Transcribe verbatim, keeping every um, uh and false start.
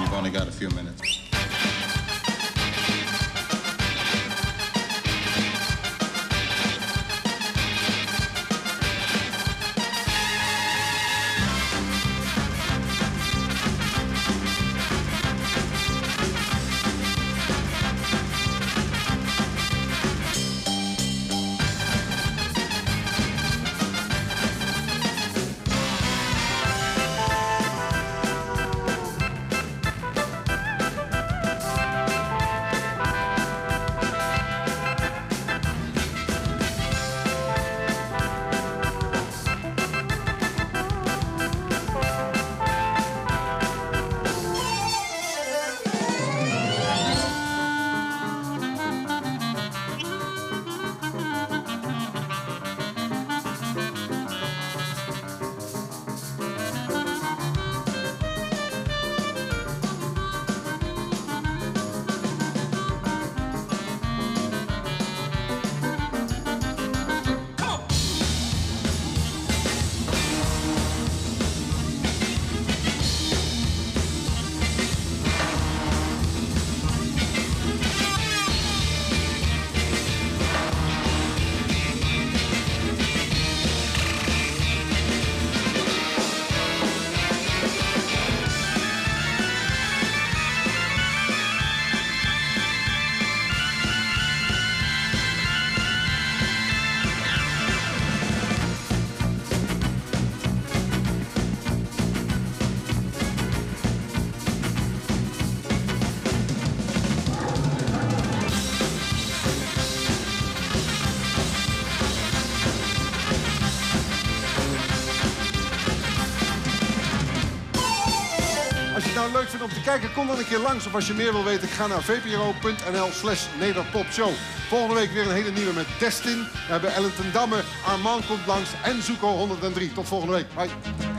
you've only got a few minutes. Als je het nou leuk vindt om te kijken, kom dan een keer langs. Of als je meer wil weten, ga naar vpro.nl slash Nederpopshow. Volgende week weer een hele nieuwe met Destin. We hebben Ellen ten Damme, Armand komt langs en Zuko honderddrie. Tot volgende week. Bye.